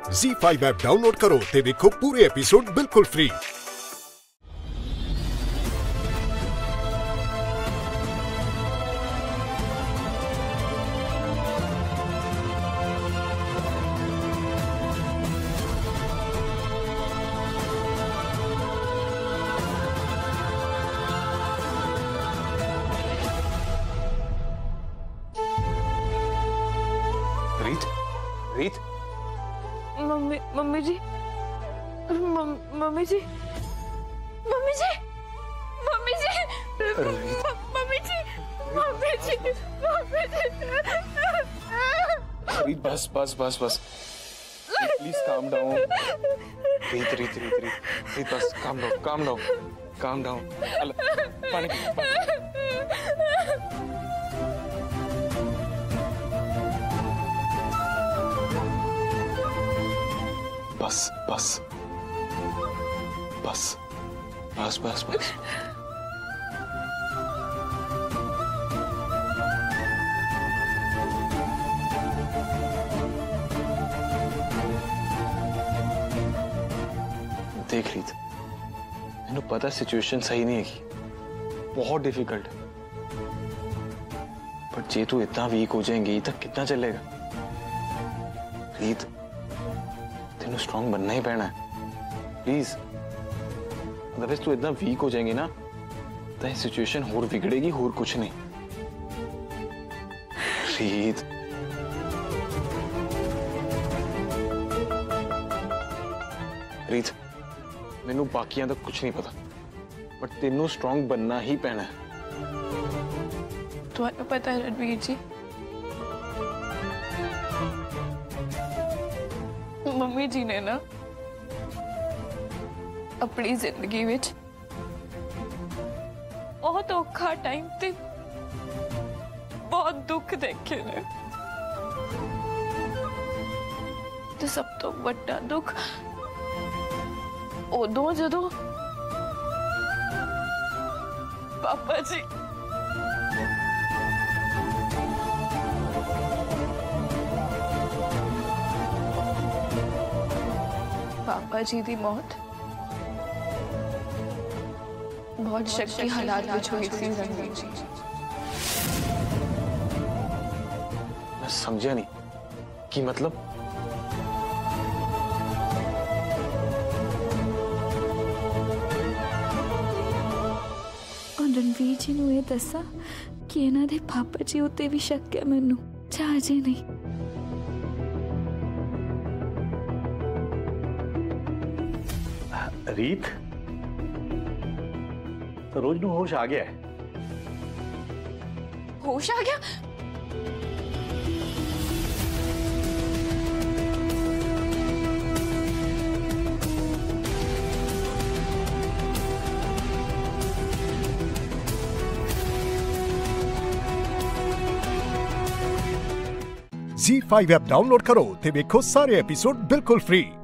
ZEE5 app download करो ते देखो पूरे एपिसोड बिल्कुल free. Reet, Reet, mummy ji, mummy ji, mummy ji, mummy ji, mummy ji, mummy ji, mummy ji. Reet, बस बस बस बस, प्लीज काम डाउन। रीत रीत रीत रीत रीत बस calm down, calm down, calm down. पानी बस बस बस बस बस बस। देख रीत, मैंने पता सिचुएशन सही नहीं है, बहुत डिफिकल्ट है, पर जे तू इतना वीक हो जाएंगी तब कितना चलेगा। रीत, तेनू स्ट्रॉन्ग बनना ही पैना है, प्लीज। अदरवाइज तू इतना वीक हो जाएंगी ना तो सिचुएशन और बिगड़ेगी, और कुछ नहीं। रीत, रीत, मैनू बाकियां तक कुछ नहीं पता, पर तेनू स्ट्रॉन्ग बनना ही पैना है। तो पता है रणवीर जी, मम्मी जी ने ना अपनी जिंदगी विच बहुत औखा टाइम ते बहुत दुख देखे ने, ते सब तो बड़ा दुख उदों जदों पापा जी दी मौत बहुत शक्ति हालात में हुई थी रणवीर जी। मैं समझा नहीं कि मतलब। रणवीर जी ने यह दसा कि इन्हां दे पापा जी उत्ते भी शक है, मैनू चाहे नहीं। रीत, तो रोज नू होश आ गया है? होश आ गया? ZEE5 ऐप डाउनलोड करो ते देखो सारे एपिसोड बिल्कुल फ्री।